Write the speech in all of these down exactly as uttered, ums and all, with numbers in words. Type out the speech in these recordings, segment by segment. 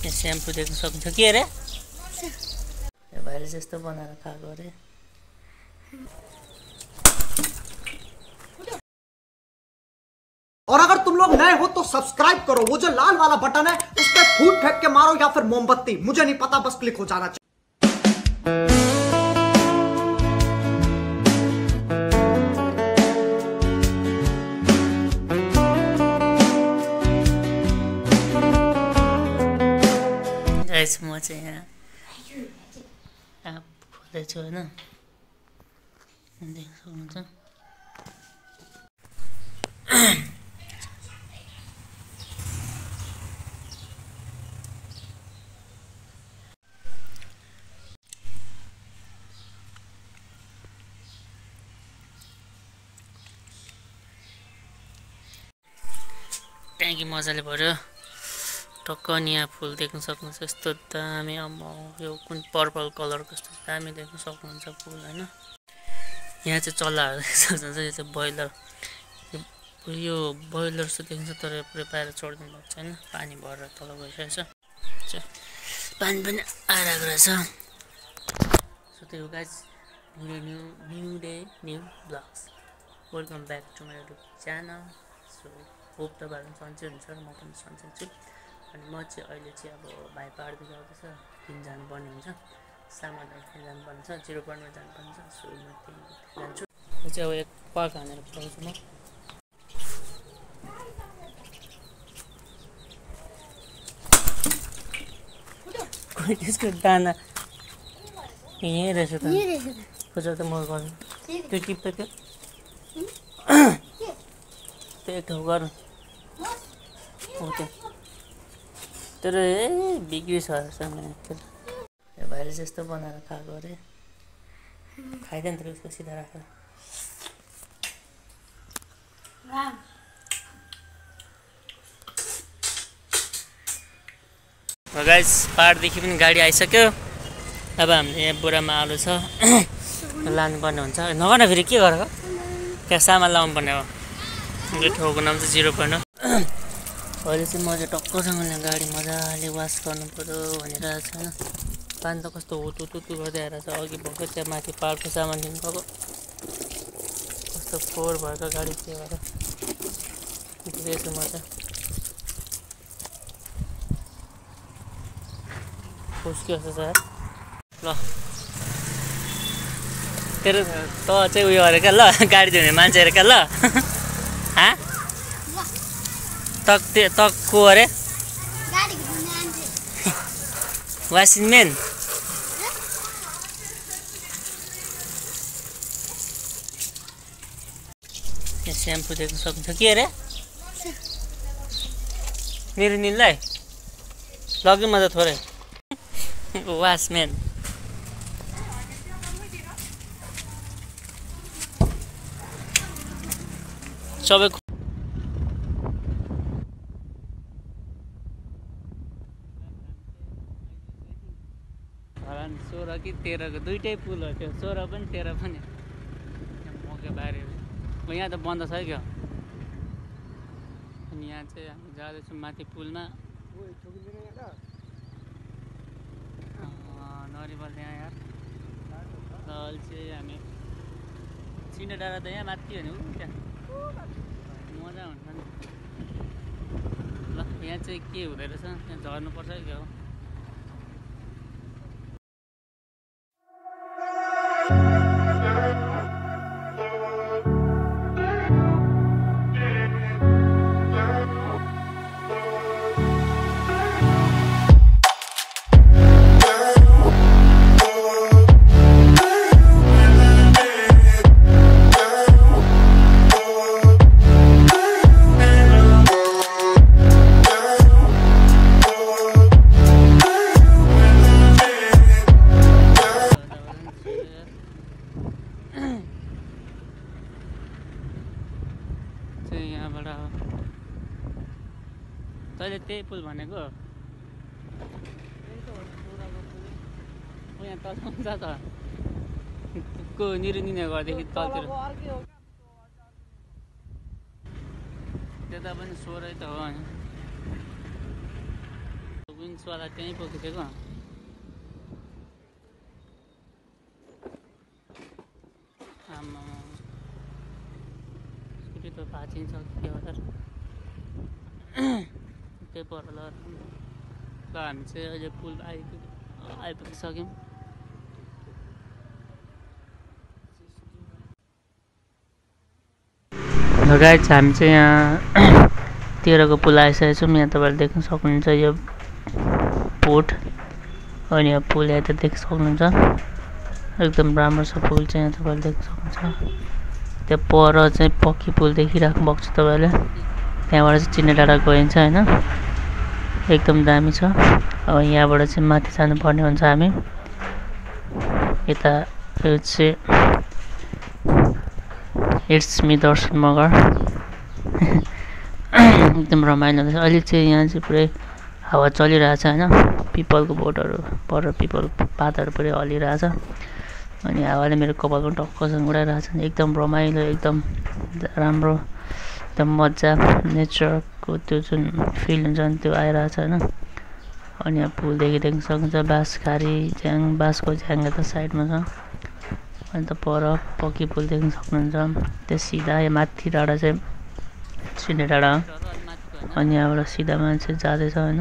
यहाँ स्याम्पू देख्न सक्नुहुन्छ के अरे भाइले जस्तो बनाएर खाएको अरे और अगर तुम लोग नए हो तो सब्सक्राइब करो, वो जो लाल वाला बटन है उस पर फूट फेंक के मारो या फिर मोमबत्ती, मुझे नहीं पता, बस क्लिक हो जाना चाहिए। गाइस म चाहिँ यहाँ आप खोल्दैछु होइन देख्न सक्नुहुन्छ ट्याङ्की मजाले भर्यो टक्क नि यहाँ फुल देख्न सक्नुहुन्छ यस्तो दामी अम्म यो कुन पर्पल कलरको कस्तो दामी देख्न सक्नुहुन्छ फुल होइन यहाँ चाहिँ चल्लाहरू देख्न सक्नुहुन्छ यो चाहिँ बोइलर यो बोइलर चाहिँ देखिन्छ तर पुरै बाहिर छोडिदिनु भएको छैन पानी भरेर तल गइसकेको छ पानी पनि आइरहेको रहेछ सो त्यो guys new new new day new vlogs welcome back to my YouTube channel so hope तपाईँहरू सन्चै हुन्छ र म पनि सन्चै छु अनि म चाहिँ अहिले चाहिँ अब भाइ पाहाडदेखि आउँदैछ किन जानुपर्ने हुन्छ सामान खेल्न जानुपर्ने छ जिरो पोइन्टमा जानुपर्ने छ सो म त्यही जान्छु यो चाहिँ अब एक पार्क हानेर पठाउँछु म त्यसको दाना यहीँ रहेछ त खोज त म गर्नु त्यो टिप्छ त्यो त्यो एक ठाउँ गर्नु हो त्यो तर ए बिग्रिस यो भाइले जस्तो बनाएर खाएको अरे खाइदियो नि त उसको सिधा राखेर गाइस पाहाडदेखि पनि गाडी आइसक्यो अब हामीले यहाँ बुढामा आलु छ लानुपर्ने हुन्छ नगर न फेरि के गरेको त्यहाँ सामान लाउनु पर्ने हो यो ठाउँको नाम चाहिँ जिरो पोइन्ट हो अहिले चाहिँ म चाहिँ टक्कसँगले गाडी मजाले वास गर्नु पऱ्यो भनिरहेको छ होइन पानी त कस्तो हुतुतुतु गर्दै आइरहेको छ अघि भर्खर त्यहाँ माथि पाहाडको सामान लिनु गएको कस्तो फोहोर भएको गाडी के भएर बिग्रेछु म चाहिँ खुस्कियो जस्तो छ ल तेरो त चाहिँ उयो अरे क्या ल गाडी धुने मान्छे अरे क्या ल हाँ तक तक को अरे वासिङ मेन यहाँ स्याम्पू देख्न सक्नुहुन्छ के अरे मेरो निललाई लग्यो म त थोरै वासम्यान सबै धरान सोह्र कि तेह्रको दुइटै पुल हो त्यो सोह्र पनि तेह्र पनि मकै बारे यहाँ त बन्द छ क्या अनि यहाँ चाहिँ हामी जाँदैछौँ माथि पुलमा नरिवल यहाँ यार अहिले चाहिँ हामी सिन्डा डाँडा त यहाँ माथि हो नि उ त्यहाँ मजा हुन्छ नि ल यहाँ चाहिँ के हुँदो रहेछ त्यहाँ झर्नुपर्छ क्या हो यहाँबाट तैँले त्यही पुल भनेको यहाँ तल हुन्छ त को निरुनिने गर्देखि तलतिर त्यता पनि सोह्रै त हो इन्चवाला त्यहीँ पुगिदिएको आमा स्कुटी त भाँचिन्छ के होला त्यही पर ल ल हामी चाहिँ अहिले पुल आइपुग आइपुगिसक्यौँ गाइज हामी चाहिँ यहाँ तेह्रको पुल आइसकेको छौँ यहाँ तपाईँले देख्न सक्नुहुन्छ यो बोट अनि यहाँ पुल यहाँ त देख्न सक्नुहुन्छ एकदम राम्रो छ पुल चाहिँ यहाँ तपाईँले देख्न सक्नुहुन्छ त्यहाँ पर चाहिँ पक्की पुल देखिराख्नु भएको छ तपाईँले त्यहाँबाट चाहिँ चिन्ने डाँडा गइन्छ होइन एकदम दामी छ अब यहाँबाट चाहिँ माथि जानुपर्ने हुन्छ हामी यता यो चाहिँ इट्स मी दर्शन मगर एकदम रमाइलो छ अहिले चाहिँ यहाँ चाहिँ पुरै हावा चलिरहेछ होइन पिपलको बोटहरू पर पिपल पातहरू पुरै हलिरहेछ अनि हावाले मेरो कपालको टक्कसँग उडाइरहेछ एकदम रमाइलो एकदम राम्रो एकदम मजा नेचरको त्यो जुन फिल हुन्छ नि त्यो आइरहेछ होइन अनि यहाँ पुलदेखि देख्न सक्नुहुन्छ बाँसखारी झ्याङ बाँसको झ्याङ यता साइडमा छ अनि त पर पक्की पुल देख्न सक्नुहुन्छ त्यो सिधा यहाँ माथि डाँडा चाहिँ सिधै डाँडा हो अनि यहाँबाट सिधा मान्छे जाँदैछ होइन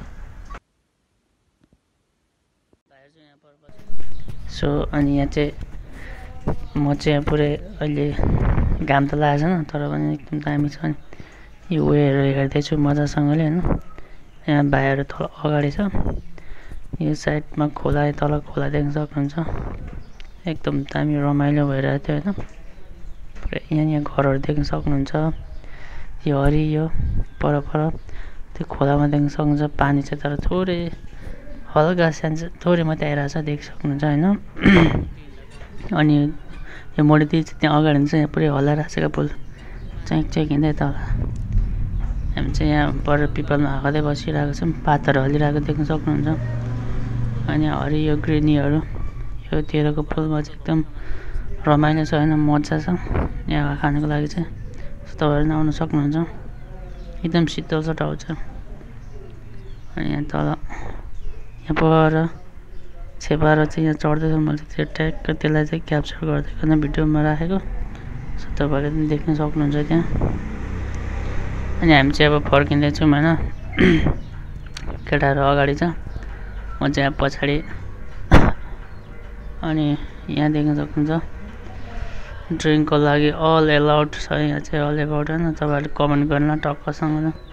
सो अनि यहाँ चाहिँ म चाहिँ यहाँ पुरै अहिले घाम त लागेको छैन तर पनि एकदम दामी छ नि यो वेहरू हेर्दैछु मजासँगले होइन यहाँ भाइहरू तल अगाडि छ यो साइडमा खोला तल खोला देख्न सक्नुहुन्छ एकदम दामी रमाइलो भइरहेको थियो होइन पुरै यहाँ यहाँ घरहरू देख्न सक्नुहुन्छ यो हरियो पर पर त्यो खोलामा देख्न सक्नुहुन्छ पानी चाहिँ तर थोरै हल्का सानो थोरै मात्रै आइरहेको छ देख्न सक्नुहुन्छ होइन अनि यो मोडीदी चाहिँ त्यहाँ अगाडि चाहिँ यहाँ पुरै हल्लाइरहेको छ पुल चेक चेक हिँड्दै तल हामी चाहिँ यहाँ पर पिपलमा हाक्दै बसिरहेको छौँ पातहरू हल्लिरहेको देख्न सक्नुहुन्छ अनि हरियो ग्रिनीहरू यो तेह्रको पुलमा चाहिँ एकदम रमाइलो छ होइन मजा छ यहाँ खानको लागि चाहिँ तपाईँहरू पनि आउनु सक्नुहुन्छ एकदम शीतल छ ठाउँ छ अनि यहाँ तल यहाँ पर छेपाएर चाहिँ यहाँ चढ्दैछ मैले त्यो ट्याक्क त्यसलाई चाहिँ क्याप्चर गरिदिएको भिडियोमा राखेको सो तपाईँहरूले पनि देख्न सक्नुहुन्छ त्यहाँ अनि हामी चाहिँ अब फर्किँदैछौँ होइन केटाहरू अगाडि छ म चाहिँ यहाँ पछाडि अनि यहाँ देख्न सक्नुहुन्छ ड्रिङ्कको लागि अल एलाउड छ यहाँ चाहिँ अल एलाउड होइन तपाईँहरूले कमेन्ट गर्न टक्कसँग